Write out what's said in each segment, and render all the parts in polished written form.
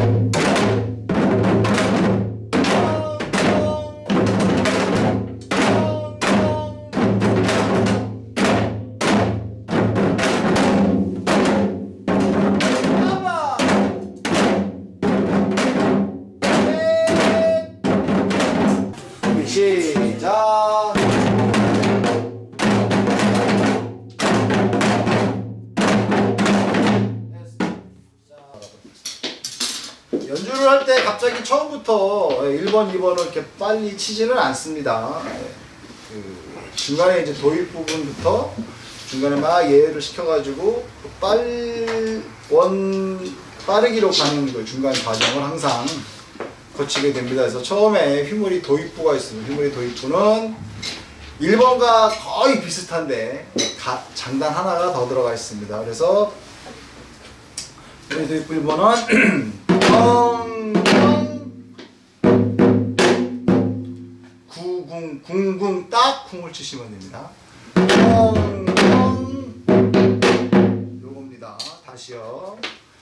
시작. 연주를 할 때 갑자기 처음부터 1번, 2번을 이렇게 빨리 치지는 않습니다. 중간에 이제 도입 부분부터 중간에 막 예열을 시켜가지고 빠르기로 가는 그 중간 과정을 항상 거치게 됩니다. 그래서 처음에 휘무리 도입부가 있습니다. 휘무리 도입부는 1번과 거의 비슷한데 장단 하나가 더 들어가 있습니다. 그래서 휘무리 도입부 1번은 궁궁 딱 쿵을 치시면 됩니다. 요겁니다. 다시요.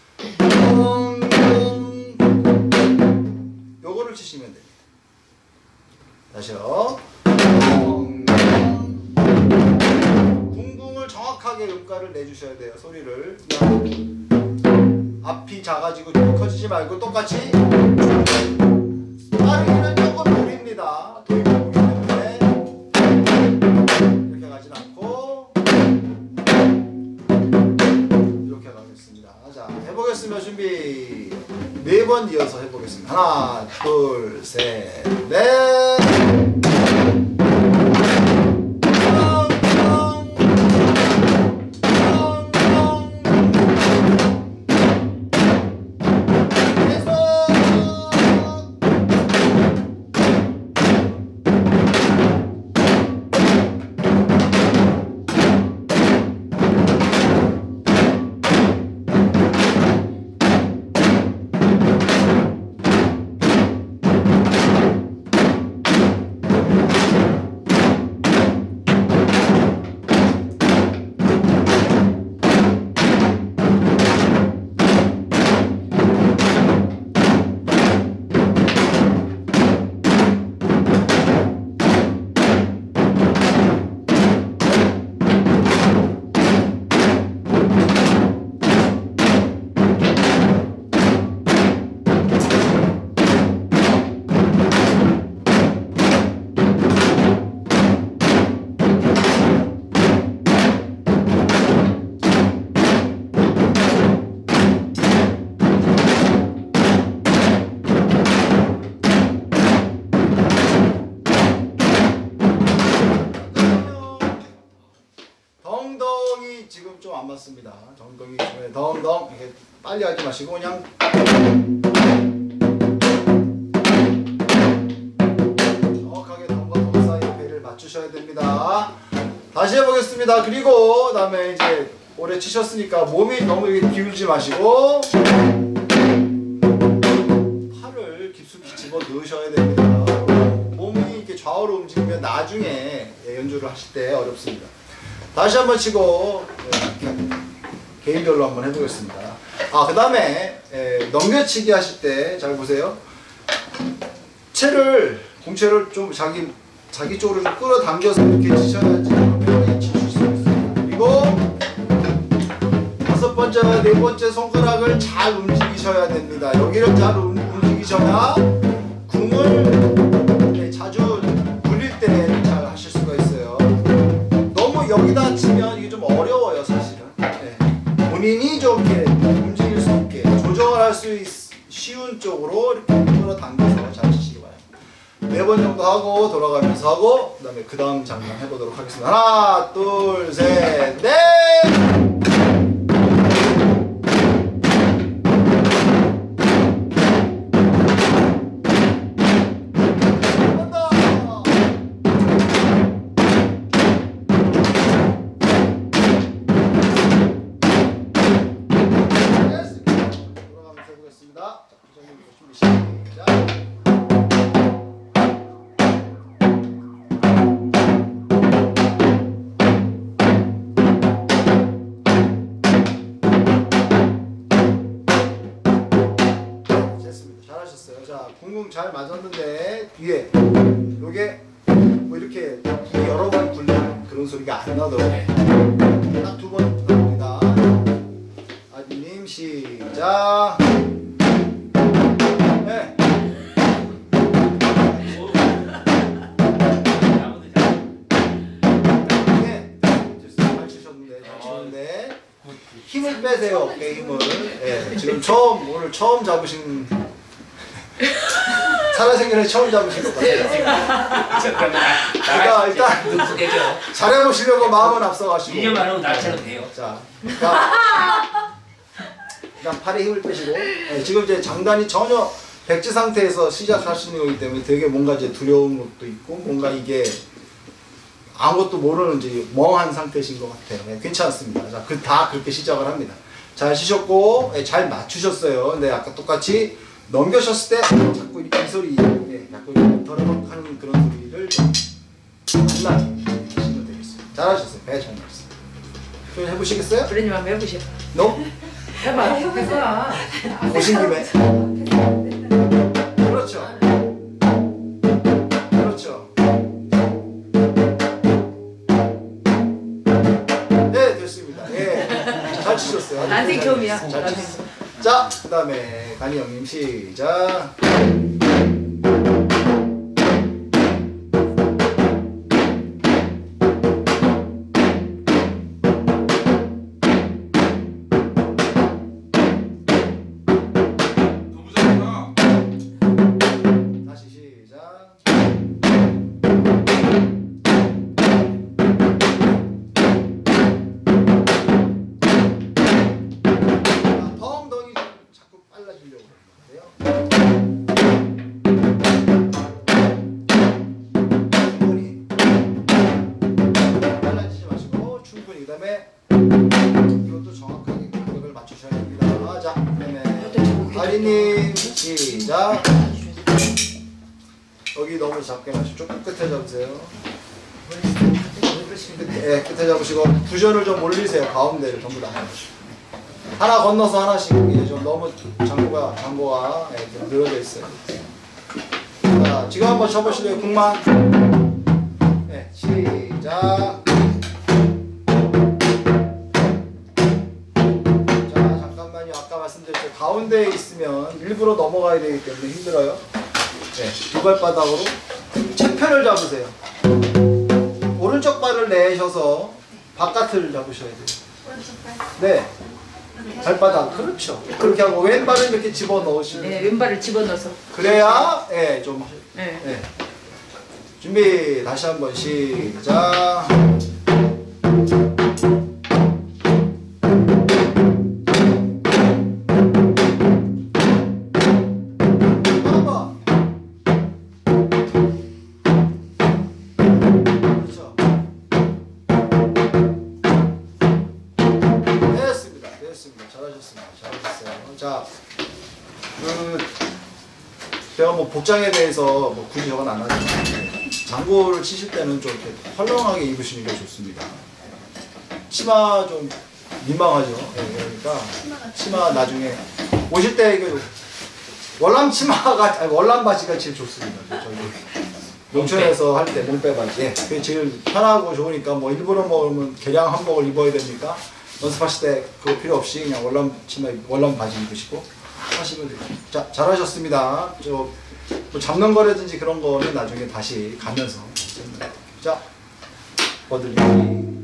요거를 치시면 됩니다. 다시요. 궁궁을 정확하게 음가를 내주셔야 돼요. 소리를. 앞이 작아지고 커지지 말고 똑같이 빠르기는 조금 느립니다. 도입이 보기 때문에 이렇게 가진 않고 이렇게 가겠습니다. 자, 해보겠습니다. 준비. 4번 이어서 해보겠습니다. 하나, 둘, 셋, 넷. 지금 좀 안 맞습니다. 덩덩이 중에 덩덩 이렇게 빨리 하지 마시고 그냥 정확하게 덩과 덩 사이의 배를 맞추셔야 됩니다. 다시 해보겠습니다. 그리고 그다음에 이제 오래 치셨으니까 몸이 너무 이렇게 기울지 마시고 팔을 깊숙이 집어 넣으셔야 됩니다. 몸이 이렇게 좌우로 움직이면 나중에 연주를 하실 때 어렵습니다. 다시 한번 치고 개인별로 한번 해보겠습니다. 그 다음에 넘겨치기 하실 때 잘 보세요. 공채를 좀 자기 쪽으로 좀 끌어당겨서 이렇게 치셔야지 명확히 칠 수 있습니다. 그리고 5번째와 4번째 손가락을 잘 움직이셔야 됩니다. 여기를 잘 움직이셔야 궁을 자주 굴릴 때 잘 하실 수가 있어요. 너무 여기다 치면 이게 좀 어려워요, 사실은. 본인이 좀 이렇게 움직일 수 있게 조정을 할 수 쉬운 쪽으로 이렇게 끌어당겨서 잘 치시기 바랍니다. 4번 정도 하고 돌아가면서 하고 그 다음 장면 해보도록 하겠습니다. 하나, 둘, 셋, 넷! 됐습니다. 잘하셨어요. 자, 쿵쿵 잘 맞았는데 뒤에 요게 뭐 이렇게 여러 번 굴리는 그런 소리가 안 나도록 딱 2번 나옵니다. 아디님 시작. 네. 잘 치셨는데 힘을 빼세요. 어깨 힘을. 네, 지금 오늘 처음 잡으신 살아생전에 처음 잡으신 것 같아요. 그러니까 일단 잘해보시려고 마음은 앞서가시고 1년만 하면 나처럼 돼요. 자, 일단 팔에 힘을 빼시고 네, 지금 이제 장단이 전혀 백지 상태에서 시작하시는 거기 때문에 되게 뭔가 이제 두려운 것도 있고 뭔가 이게 아무것도 모르는 이제 멍한 상태이신 것 같아요. 네, 괜찮습니다. 자, 다 그렇게 시작을 합니다. 잘 치셨고 네, 잘 맞추셨어요. 근데 아까 똑같이 넘겨셨을 때 자꾸 이렇게 이 소리, 네, 자꾸 더러벅 하는 그런 소리를 안 나게 하시면 되겠어요. 잘하셨어요. 배 잘 맞았어요. 좀 해보시겠어요? 그러니까 한번 해보셔. No? 해봐. 오신 김에. 그렇죠. 그렇죠. 네, 됐습니다. 예. 잘 치셨어요. 난생 처음이야. 잘 치셨어요. 자, 그 다음에 간이 형님 시작. 다시 시작. 덩덩이 자꾸 빨라지려고 그러는 충분히 빨라지지 마시고 충분히 그 다음에 이것도 정확하게 가격을 맞추셔야 됩니다. 자, 그다음에 아리님 시작. 여기 너무 작게 마시고 조금 끝에 잡으세요. 끝에, 끝에 잡으시고 부전을 좀 올리세요. 가운데를 전부 다. 하나 건너서 하나씩 이제 좀 너무 장고가 좀 늘어져 있어요. 자, 지금 한번 쳐보실래요? 국만. 네, 시작. 자, 잠깐만요. 아까 말씀드렸죠. 가운데에 있으면 일부러 넘어가야 되기 때문에 힘들어요. 네, 두 발바닥으로 채편을 잡으세요. 오른쪽 발을 내셔서 바깥을 잡으셔야 돼요. 네. 발바닥, 그렇죠. 그렇게 하고 왼발을 이렇게 집어 넣으시면 네, 왼발을 집어넣어서. 그래야 예, 좀 네. 예. 준비 다시 한번 시작. 한번. 그렇죠. 됐습니다. 잘하셨습니다. 자, 제가 뭐 복장에 대해서 뭐 굳이 저건 안 하지만 장구를 치실 때는 좀 이렇게 헐렁하게 입으시는 게 좋습니다. 치마 좀 민망하죠. 네, 그러니까 치마 나중에 오실 때 그 월남 치마가 아니, 월남 바지가 제일 좋습니다. 저희 농촌에서 할 때 몸빼 바지. 예, 그게 제일 편하고 좋으니까 뭐 일부러 뭐 개량 한복을 입어야 됩니까? 연습하실 때 그거 필요 없이 그냥 월남 치마, 월남 바지 입으시고 하시면 돼요. 자, 잘하셨습니다. 뭐 잡는 거라든지 그런 거는 나중에 다시 가면서. 자, 버들기.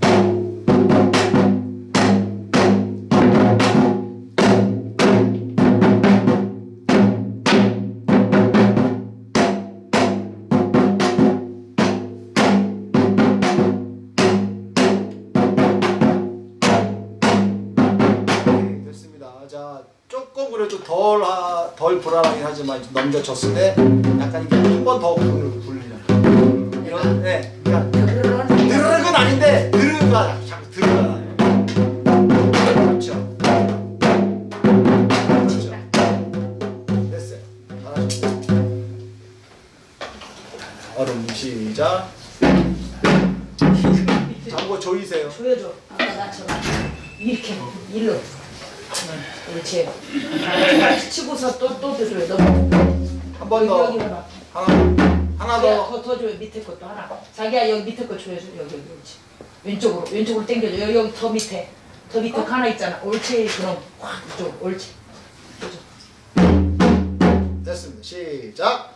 자, 조금 그래도 덜 불안하긴 하지만 넘겨졌을 때 약간 이게 한 번 더 굴리는 이런, 네, 그러니까 드르륵은 아닌데 드르가 자꾸 드르가 나요. 그렇죠. 그렇죠. 됐어요. 잘하셨어요. 얼음 시작. 장고 조이세요. 조여줘. 아까 나처럼 이렇게 일로. 옳지. 같이 치고서 또 들어요. 너무. 한 번 더. 여기 해봐. 하나 더. 더 줘요. 밑에 것도 하나. 자기야 여기 밑에 거 줘요. 여기 옳지. 왼쪽으로 당겨줘. 여기 더 밑에. 더 밑에 하나 있잖아. 옳지. 그럼 확 이쪽 옳지. 됐습니다. 시작.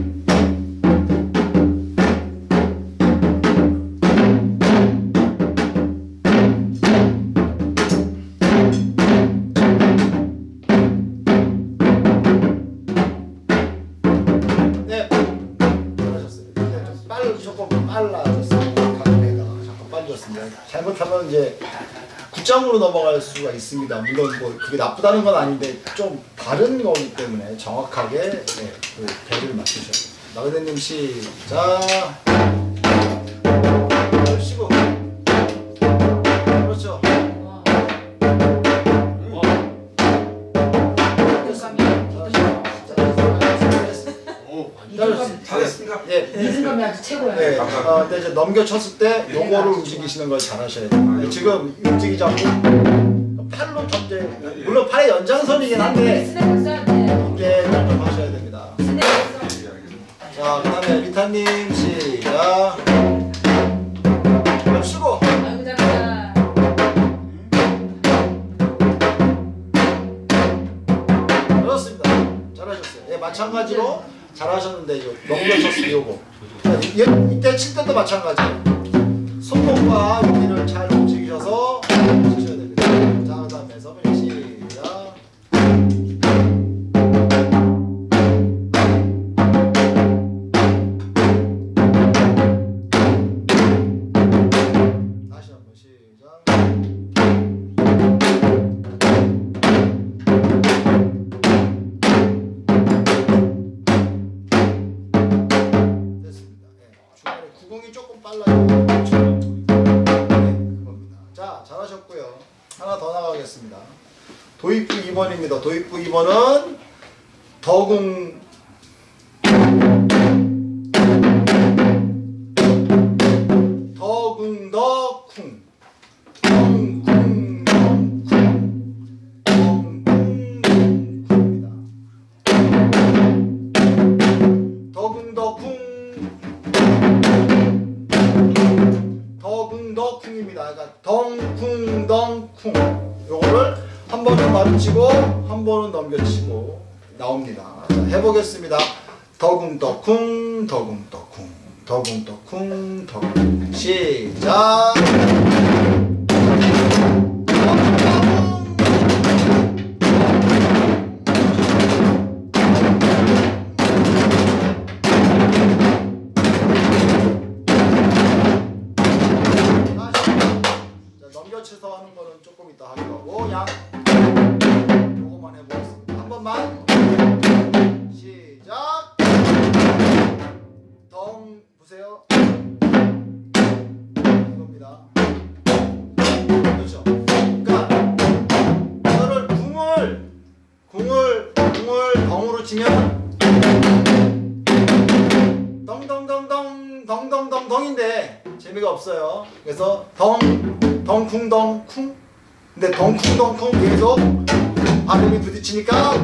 네, 잘하셨어요. 네, 조금 빨라졌어요. 강배가 잠깐 빨라졌습니다. 잘못하면 이제 9점으로 넘어갈 수가 있습니다. 물론 뭐 그게 나쁘다는 건 아닌데 좀 다른 거기 때문에 정확하게 네, 그 배를 맞추셔야 됩니다. 나그네님 시작. 쉬고. 그렇죠. 잘했습니까? 예. 리듬감이 아주 최고야. 네. 근데 이제 넘겨쳤을 때 요거를 움직이시는 걸 잘하셔야 돼요. 지금 움직이지 않고 팔로 전제. 물론 팔의 연장선이긴 한데 스냅을 써야 돼. 이게 좀 하셔야 됩니다. 스냅을 써. 자, 그다음에 리타님 시작. 쉬고. 아이고 잘한다. 그렇습니다. 잘하셨어요. 예, 마찬가지로 잘하셨는데 이거 넘겨쳤어요. 요거. 이때 칠 때도 마찬가지예요. 손목과 여기를 잘 움직이셔서 치셔야 됩니다. 자, 그다음에 서브링 시작. 다시 한번 시작. 됐습니다. 예, 중간에 구공이 조금 빨라요. 네, 그겁니다. 자, 잘하셨고요. 하나 더 나가겠습니다. 도입부 2번입니다. 도입부 2번은 더궁 더궁더쿵 덩쿵덩쿵 더궁더쿵입니다. 그러니까 덩쿵덩쿵. 요거를 한 번은 마주치고 한 번은 넘겨치고 나옵니다. 자, 해보겠습니다. 더궁더쿵 더궁더쿵 더궁더쿵 더궁. 시작. 넘겨쳐서 하는 거는 조금 이따 하기로 하고 양 요거만 해보겠습니다. 한 번만 시작. 덩 보세요. 이겁니다. 그렇죠. 그러니까 이거를 궁을 덩으로 치면 덩덩덩덩덩덩덩덩인데 재미가 없어요. 그래서 덩쿵덩쿵. 근데 덩쿵덩쿵 계속 발음이 부딪히니까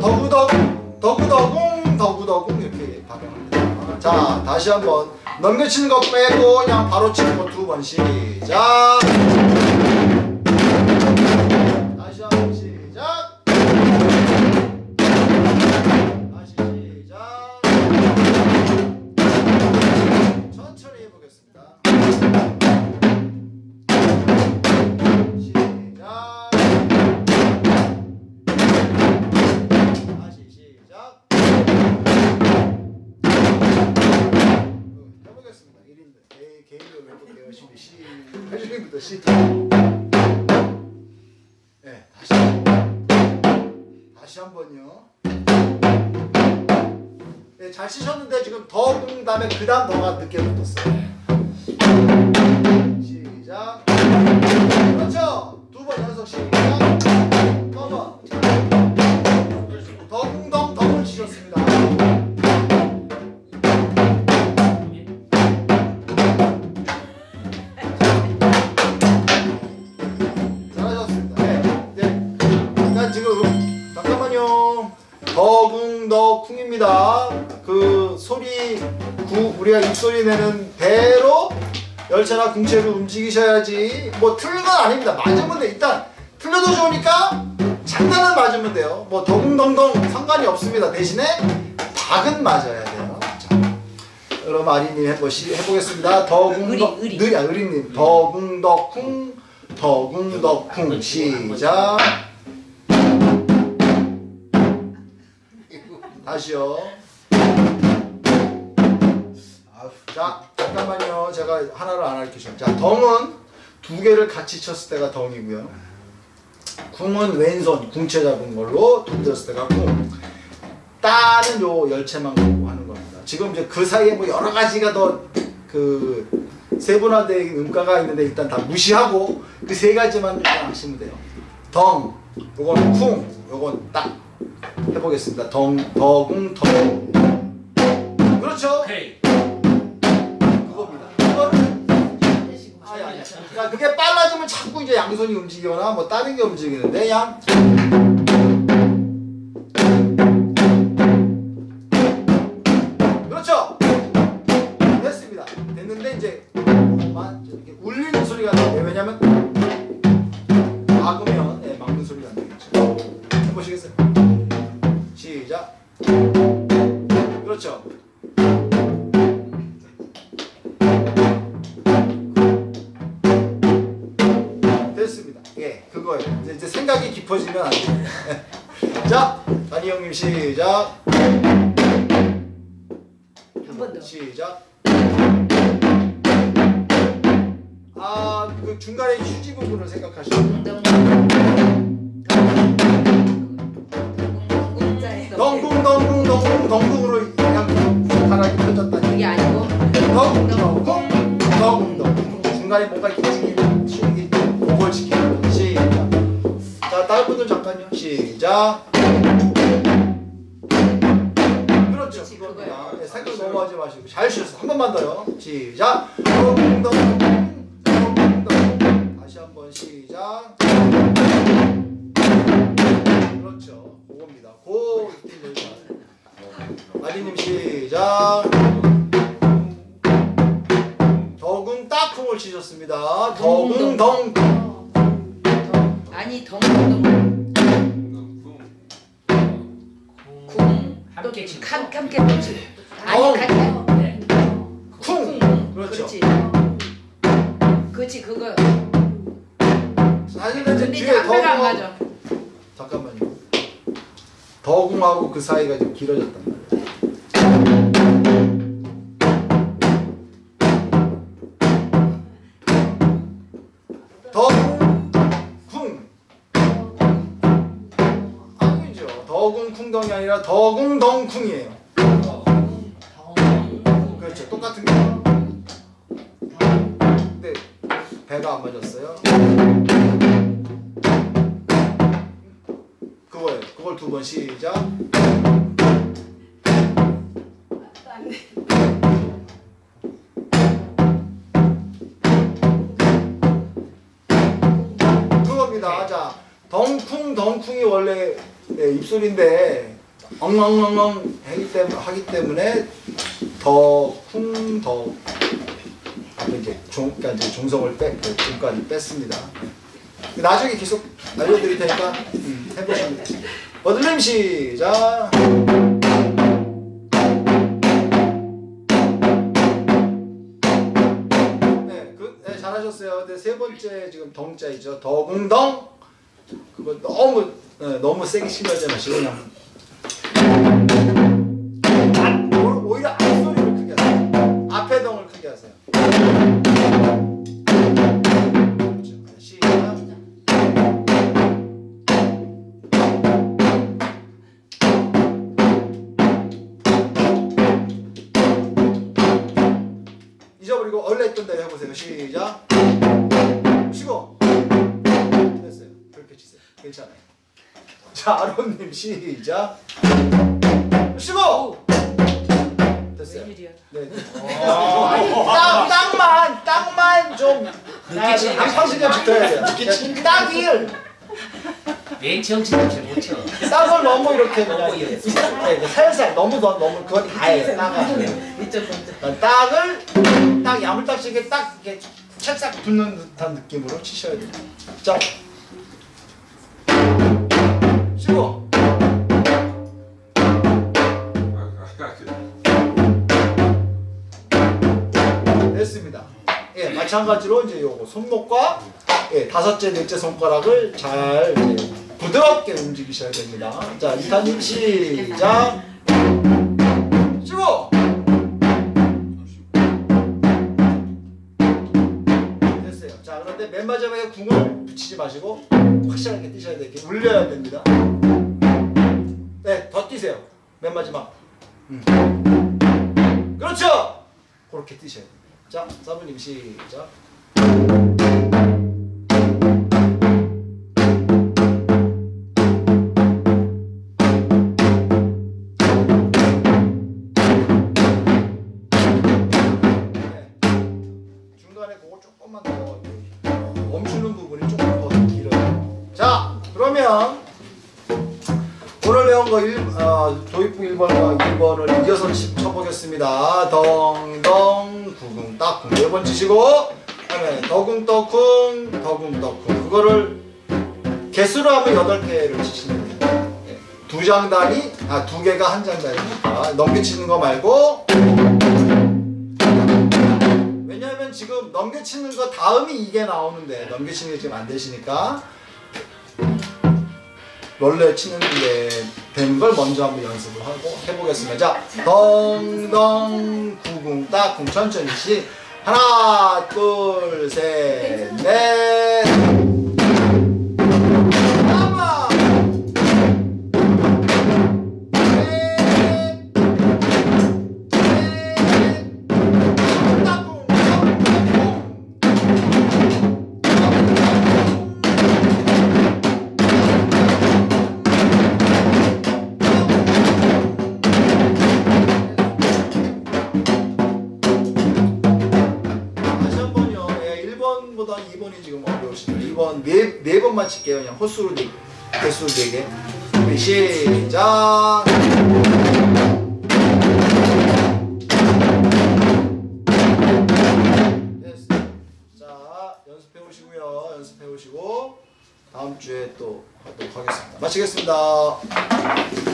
더구더궁 이렇게 발음합니다. 자, 다시 한번 넘겨치는 거 빼고 그냥 바로 치는 거 두 번 시작. 다시 한번 시작. 다시 시작. 천천히 해보겠습니다. 해주기부터 시작. 네, 다시 한 번요. 네, 잘 치셨는데 지금 더궁 다음에 그 다음 더가 늦게 붙었어요. 시작. 그렇죠. 두 번 연속 시작. 더 더궁 덩을 치셨습니다. 잘하셨습니다. 네. 그러니까 지금 쿵입니다. 그 소리 우리가 입소리 내는 배로 열차나 궁체를 움직이셔야지. 뭐 틀린 건 아닙니다. 맞으면 돼. 일단 틀려도 좋으니까 장단은 맞으면 돼요. 뭐 덩덩덩 상관이 없습니다. 대신에 박은 맞아야 돼요. 자, 그럼 아리님 해보겠습니다. 의리님 더궁덕쿵 더궁덕쿵 시작. 다시요. 자, 잠깐만요. 제가 하나를 안 가르치죠. 자, 덩은 두 개를 같이 쳤을 때가 덩이고요. 궁은 왼손, 궁체 잡은 걸로 돈 들었을 때가 궁. 따는 요 열체만 갖고 하는 겁니다. 지금 이제 그 사이에 뭐 여러 가지가 더 그 세분화된 음가가 있는데 일단 다 무시하고 그 세 가지만 하시면 돼요. 덩, 요건 쿵, 요건 따. 해보겠습니다. 더궁, 덩. 그렇죠? 오케이. 그겁니다. 그거는 아니. 그러니까 그게 빨라지면 자꾸 이제 양손이 움직이거나 뭐 다른 게 움직이는데 그냥 그렇죠. 됐습니다. 됐는데 이제 이렇게 울리는 소리가 나요. 왜냐면 막으면 막는 소리가 안 되겠죠. 해보시겠어요? 시작. 그렇죠. 됐습니다. 예, 그거예요. 이제 생각이 깊어지면 안 돼요. 자, 다니 형님 시작. 한 번 더. 시작. 아, 그 중간에 휴지 부분을 생각하시면 덩궁으로 그냥 손가락이 펴졌다니. 그게 아니고 덩궁 중간에 뭔가 이렇게 목을 지키는. 시작. 자, 다른 분들 잠깐요. 시작. 그렇죠. 그겁니다. 네, 생각 너무 하지 마시고 잘 쉬었어요. 한 번만 더요. 시작. 덩궁 다시 한번 시작. 그렇죠. 그겁니다. 고 이때 아리님 시작. 더궁 딱쿵을 치셨습니다. 더궁 덩. 아니 덩덩 쿵 함께 치고. 함께 놓지. 아니 같이 쿵. 그렇죠. 그렇지 그거. 사실은 이제 근데 뒤에 앞에가 안 맞아. 잠깐만요. 더궁하고 그 사이가 좀 길어졌단 말이에요. 더궁 아니죠. 더궁 쿵덩이 아니라 더궁 덩쿵이에요. 그렇죠. 똑같은 거. 근데 배가 안 맞았어요. 그거예요. 그걸 두 번 시작. 그겁니다. 자, 덩쿵이 원래 입술인데 엉엉엉엉 하기 때문에 더쿵 더 앞에 이제 그러니까 이제 종성을 중까지 뺐습니다. 나중에 계속 알려드릴 테니까 해보시면 돼요. 버들님 시작. 네, 잘하셨어요. 근데 세 번째 지금 덩자이죠. 더궁덩. 그거 너무 세게 치려지 마시고 그냥 오히려 앞소리를 크게 하세요. 앞에 덩을 크게 하세요. 시작. 잊어버리고 원래 했던 대로 해보세요. 시작. 쉬고. 됐어요. 그렇게 치세요. 괜찮아요. 자, 아론님 시작. 쉬고. 됐어요. 네. 땅만 좀 늦게 치니까 안파시게 붙어야 돼요. 딱일. 맨 정신을 잘 못 쳐. 땅을 너무 이렇게 그냥 이렇게 살살 너무 그건 다예요. 땅은 이쪽 먼저. 땅을 딱 야물딱지게 딱 이렇게 찰싹 붙는 듯한 느낌으로 치셔야 돼요. 자, 치고. 됐습니다. 예, 마찬가지로 이제 요거 손목과 예, 다섯째, 넷째 손가락을 잘 이제 부드럽게 움직이셔야 됩니다. 자, 이탄님 시작. 치고. 됐어요. 자, 그런데 맨 마지막에 궁을 붙이지 마시고 확실하게 뛰셔야 돼요. 이렇게 울려야 됩니다. 네, 더 뛰세요. 맨 마지막. 그렇죠. 그렇게 뛰셔야 돼요. 자, 사부님 시작. 중간에 그거 조금만 더 멈추는 부분이 조금 더 길어요. 자, 그러면 오늘 배운 거 도입부 1번과 2번을 이어서 쳐보겠습니다. 덩덩 구궁 딱궁 4번 치시고 그다음에 더궁 떡궁 더궁 떡궁 그거를 개수로 하면 8개를 치시면 돼요. 네. 2장단이 2개가 한 장단이니까 넘겨치는 거 말고 왜냐하면 지금 넘겨치는 거 다음이 이게 나오는데 넘겨치는 게 지금 안 되시니까 원래 치는 게 되는 걸 먼저 한번 연습을 하고 해보겠습니다. 자, 덩덩 구궁 딱궁 천천히 시 하나 둘 셋 넷 하나 보다 2번이 지금 어려우시네요. 2번 네 번만 칠게요. 그냥 호수로 개수로 4개. 준비 시작. 됐어. 자, 연습해 오시고요. 연습해 오시고 다음 주에 또 하도록 하겠습니다. 마치겠습니다.